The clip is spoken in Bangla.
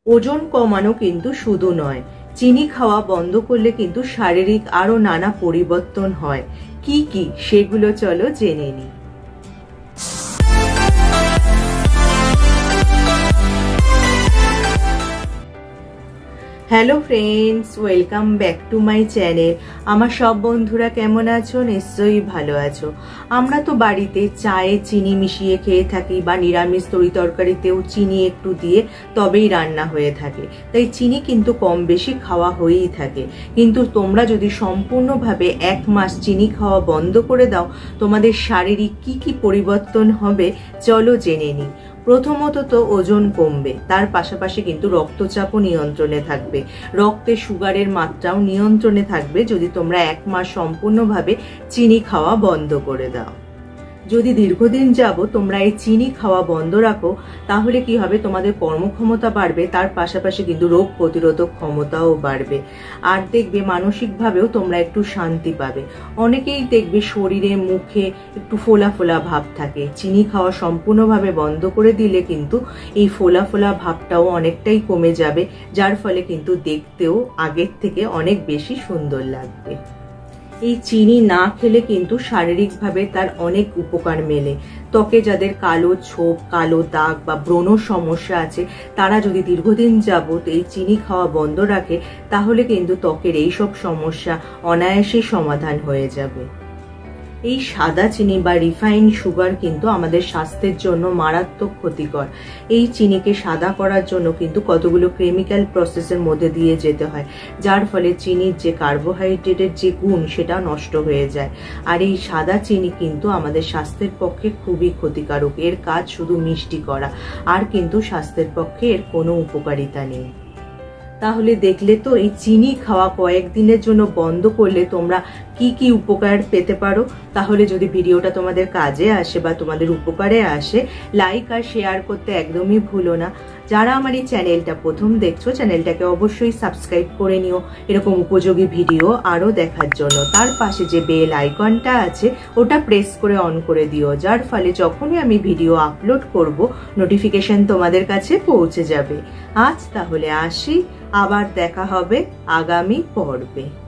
ওজন কমানো কিন্তু শুধু নয়, চিনি খাওয়া বন্ধ করলে কিন্তু শারীরিক আরো নানা পরিবর্তন হয়। কি কি সেগুলো চলো জেনে নিই। Hello friends, welcome back to my channel. আমার সব বন্ধুরা কেমন আছো? নিশ্চয়ই ভালো আছো। আমরা তো বাড়িতে চায়ে চিনি মিশিয়ে খেয়ে থাকি বা নিরামিষ তরি তরকারিতেও চিনি একটু দিয়ে তবেই রান্না হয়ে থাকে, তাই চিনি কিন্তু কম বেশি খাওয়া হয়েই থাকে। কিন্তু তোমরা যদি সম্পূর্ণভাবে 1 মাস চিনি খাওয়া বন্ধ করে দাও, তোমাদের শারীরিক কি কি পরিবর্তন হবে চলো জেনে নিই। প্রথমত তো ওজন কমবে, তার পাশাপাশি কিন্তু রক্তচাপও নিয়ন্ত্রণে থাকবে, রক্তে সুগারের মাত্রাও নিয়ন্ত্রণে থাকবে যদি তোমরা 1 মাস সম্পূর্ণভাবে চিনি খাওয়া বন্ধ করে দাও। যদি দীর্ঘদিন যাবত তোমরা এই চিনি খাওয়া বন্ধ রাখো, তাহলে কি হবে, তোমাদের কর্মক্ষমতা বাড়বে, তার পাশাপাশি কিন্তু রোগ প্রতিরোধক ক্ষমতাও বাড়বে। আর দেখবে মানসিকভাবেও তোমরা একটু শান্তি পাবে। অনেকেই দেখবে শরীরে মুখে একটু ফোলা ফোলা ভাব থাকে, চিনি খাওয়া সম্পূর্ণভাবে বন্ধ করে দিলে কিন্তু এই ফোলা ফোলা ভাবটাও অনেকটাই কমে যাবে, যার ফলে কিন্তু দেখতেও আগের থেকে অনেক বেশি সুন্দর লাগবে। এই চিনি না খেলে কিন্তু শারীরিকভাবে তার অনেক উপকার মেলে। ত্বকে যাদের কালো ছোপ, কালো দাগ বা ব্রণ সমস্যা আছে, তারা যদি দীর্ঘদিন যাবত এই চিনি খাওয়া বন্ধ রাখে, তাহলে কিন্তু ত্বকের এই সব সমস্যা অনায়াসেই সমাধান হয়ে যাবে। এই সাদা চিনি বা রিফাইন্ড সুগার কিন্তু আমাদের স্বাস্থ্যের জন্য মারাত্মক ক্ষতিকর। এই চিনিকে সাদা করার জন্য কিন্তু কতগুলো কেমিক্যাল প্রসেসের মধ্যে দিয়ে যেতে হয়, যার ফলে চিনির যে কার্বোহাইড্রেটের যে গুণ সেটা নষ্ট হয়ে যায়। আর এই সাদা চিনি কিন্তু আমাদের স্বাস্থ্যের পক্ষে খুবই ক্ষতিকারক। এর কাজ শুধু মিষ্টি করা, আর কিন্তু স্বাস্থ্যের পক্ষে এর কোনো উপকারিতা নেই। তাহলে দেখলে তো, এই চিনি খাওয়া কয়েকদিনের জন্য বন্ধ করলে তোমরা কি কি উপকার পেতে পারো। তাহলে যদি ভিডিওটা তোমাদের কাজে আসে বা তোমাদের উপকারে আসে, লাইক আর শেয়ার করতে একদমই ভুলো না। যারা আমার এই চ্যানেলটা প্রথম দেখছো, চ্যানেলটাকে অবশ্যই সাবস্ক্রাইব করে নিও এরকম উপযোগী ভিডিও আরো দেখার জন্য। তার পাশে যে বেল আইকনটা আছে ওটা প্রেস করে অন করে দিও, যার ফলে যখনই আমি ভিডিও আপলোড করব নোটিফিকেশন তোমাদের কাছে পৌঁছে যাবে। আজ তাহলে আসি, আবার দেখা হবে আগামী পর্বে।